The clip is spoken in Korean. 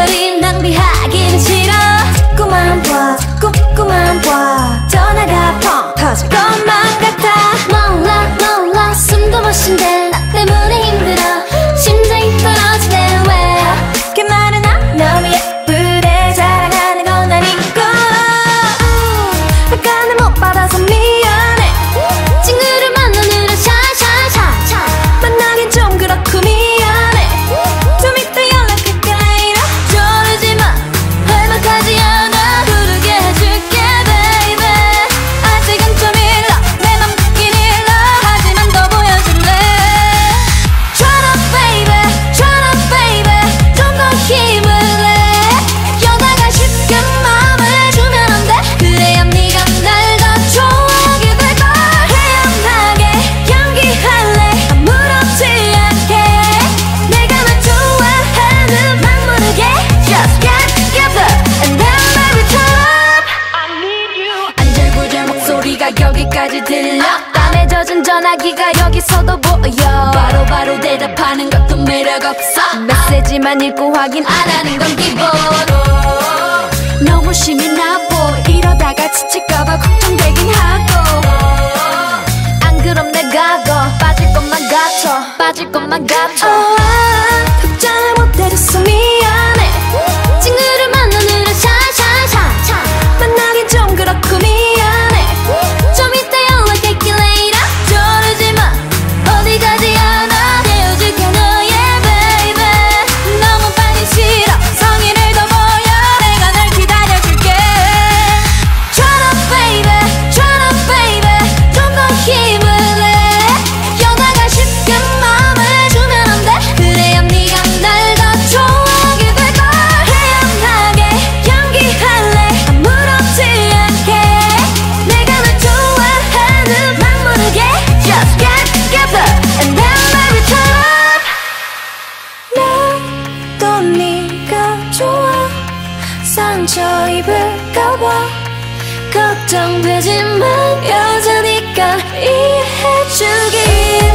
별이 낭비하긴 싫어. 자꾸만 봐 자꾸만 봐 전화가 펑 터질 것만 같아. 몰라 몰라 숨도 못 쉰대. 나 때문에 힘들어 심장이 떨어지네. 왜 그렇게 많으나 너무 예쁘대. 자랑하는 건 아니고 약간은 못 받아서 미안해. 친구를 만나느라 샤샤샤 만나긴 좀 그렇고 미안해. 좀 이따 연락할게 later. 조르지마 할만하지 않아. 부르게 해줄게 baby. 아직은 좀 일러 내 맘 듣긴 일러. 하지만 더 보여줄래. Try up baby 좀 더 힘을 내. 여자가 쉽게 마음을 주면 안 돼. 그래야 네가 날 더 좋아하게 될걸. 태연하게 연기할래 아무렇지 않게. 내가 널 좋아하는 막 모르게. Just get together and then baby turn up. I need you. 안절부절 목소리가 여기까지 들려. 땀에 젖은 전화기가 여기서도 보여. 바로바로 대답하는 것도 매력없어. 메시지만 읽고 확인 안 하는 건 기본. 너무 심이 나보. 이러다가 지칠까봐 걱정되긴 하고. 안 그럼 내가 더 빠질 것만 같아. 답장을 못 해줬어 미안해. 친구를 만나느라 샤샤샤 만나긴 좀 그렇고 미안해. 좀 이따 연락할게 later. 조르지마 어디 가지 않아. 헤어질게 너의 baby. 너무 빨리 싫어 성의를 더 보여. 내가 널 기다려줄게. Try up baby 좀 더 힘을 내. 여자가 쉽게 마음을 주면 안 돼. 그래야 네가 날 더 좋아하게 될걸. 태연하게 연기할래 아무렇지 않게. 내가 널 좋아하는 막 모르게. Just get together and then baby turn up. 나도 네가 좋아. 상처 입을까봐 걱정되지만 여자니까 이해해주길.